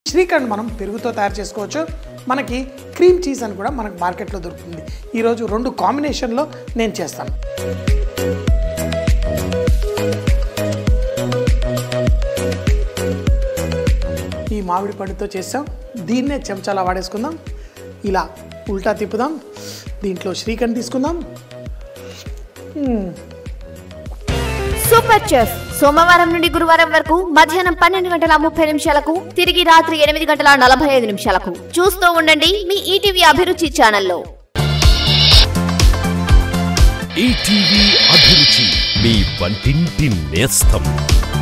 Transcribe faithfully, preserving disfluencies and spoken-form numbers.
శ్రీఖండ్ మనం పెరుగుతో తయారు చేసుకోవచ్చు. మనకి క్రీమ్ చీజ్ అని కూడా మనకు మార్కెట్లో దొరుకుతుంది. ఈరోజు రెండు కాంబినేషన్లో నేను చేస్తాను. ఈ మామిడి పండుతో చేస్తాం. దీన్నే చెంచాలా వాడేసుకుందాం. ఇలా ఉల్టా తిప్పుదాం. దీంట్లో శ్రీఖండ్ తీసుకుందాం. సూపర్ చెఫ్ సోమవారం నుండి గురువారం వరకు మధ్యాహ్నం పన్నెండు గంటల ముప్పై నిమిషాలకు, తిరిగి రాత్రి ఎనిమిది గంటల నలభై ఐదు నిమిషాలకు చూస్తూ ఉండండి మీ ఈటీవీ అభిరుచి ఛానల్లో. ఈటీవీ అభిరుచి, మీ వంటింటి నేస్తం.